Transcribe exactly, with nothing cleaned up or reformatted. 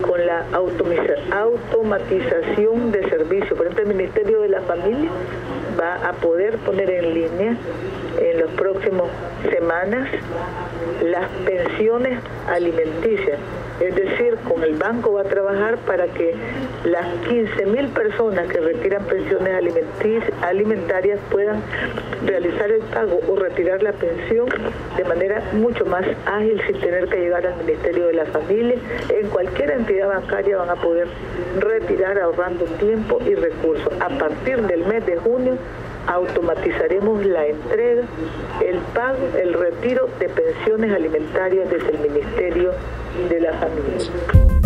con la automatización de servicios. Por ejemplo, el Ministerio de la Familia va a poder poner en línea en las próximas semanas las pensiones alimenticias. Es decir, con el banco va a trabajar para que las quince mil personas que retiran pensiones alimentarias puedan realizar el pago o retirar la pensión de manera mucho más ágil sin tener que llegar al Ministerio de la Familia. En cualquier entidad bancaria van a poder retirar ahorrando tiempo y recursos. A partir del mes de junio automatizaremos la entrega, el pago, el retiro de pensiones alimentarias desde el Ministerio de la Familia.